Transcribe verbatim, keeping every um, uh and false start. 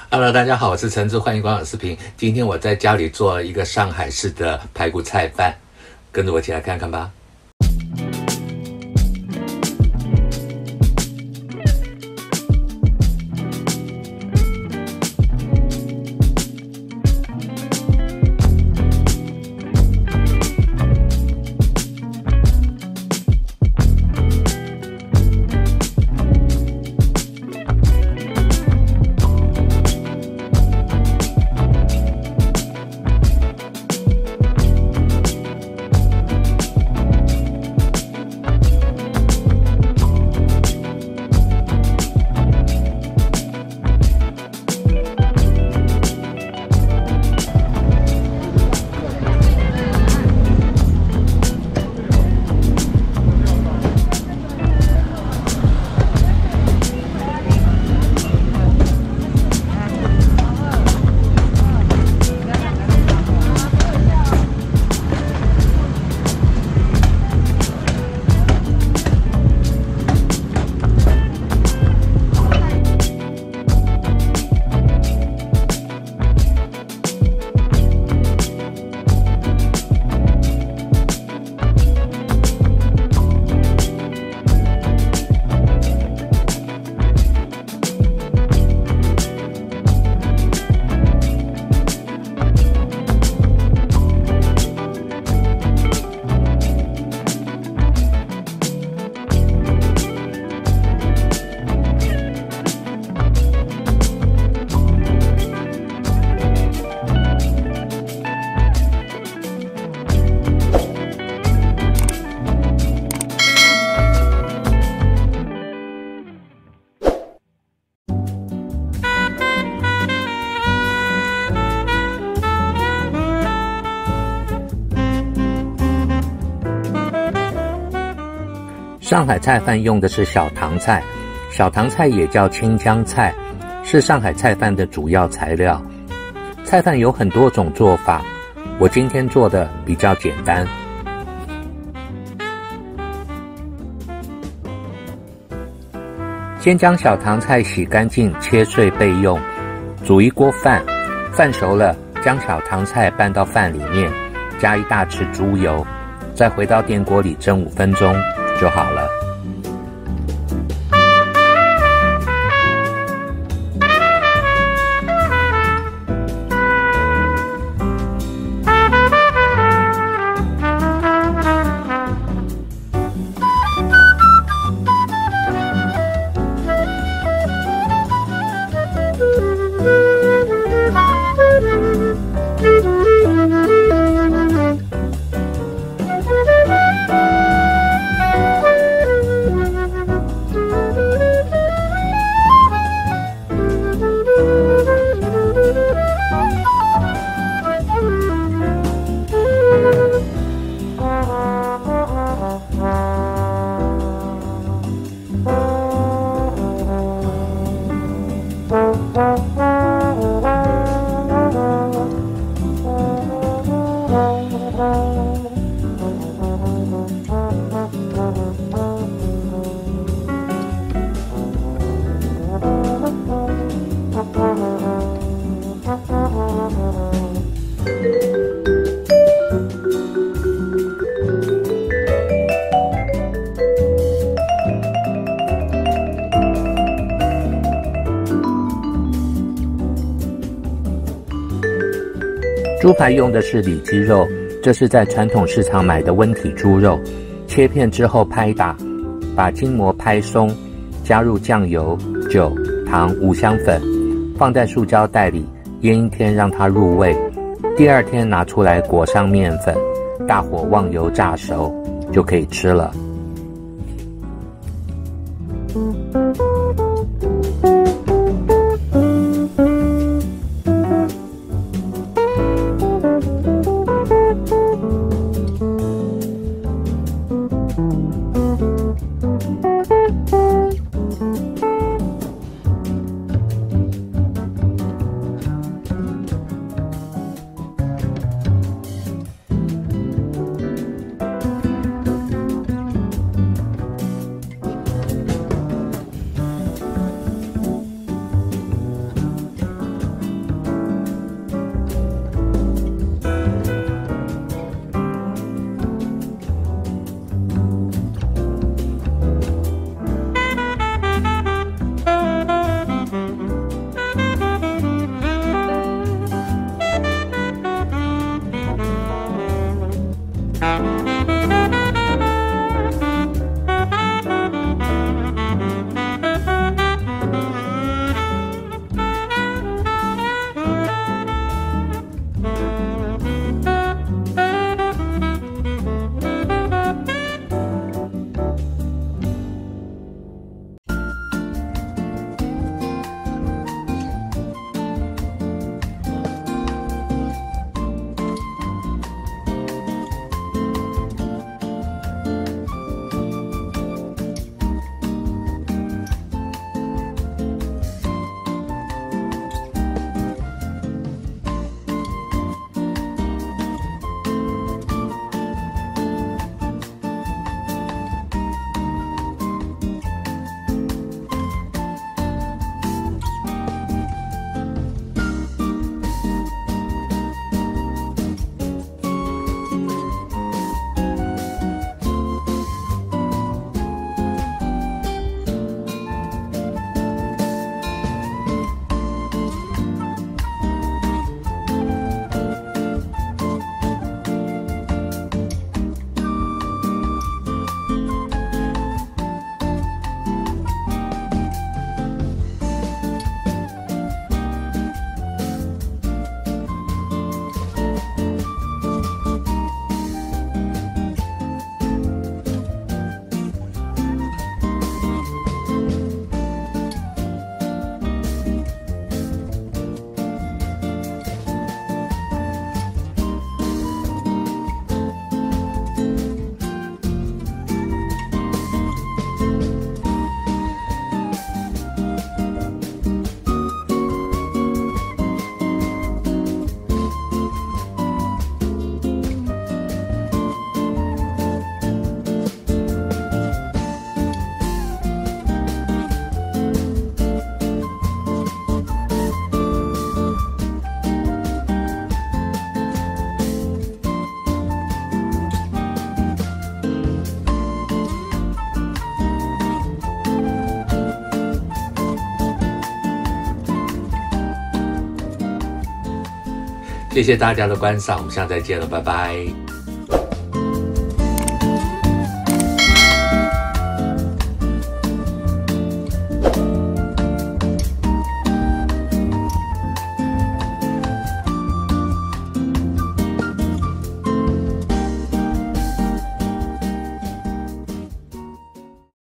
Hello， 大家好，我是陈志，欢迎观赏视频。今天我在家里做一个上海式的排骨菜饭，跟着我一起来看看吧。 上海菜饭用的是小棠菜，小棠菜也叫青江菜，是上海菜饭的主要材料。菜饭有很多种做法，我今天做的比较简单。先将小棠菜洗干净，切碎备用。煮一锅饭，饭熟了，将小棠菜拌到饭里面，加一大匙猪油，再回到电锅里蒸五分钟就好了。猪排用的是里脊肉，这是在传统市场买的温体猪肉，切片之后拍打，把筋膜拍松，加入酱油、酒、糖、五香粉，放在塑胶袋里腌一天让它入味。第二天拿出来裹上面粉，大火忘油炸熟，就可以吃了。 谢谢大家的观赏，我们下次再见了，拜拜。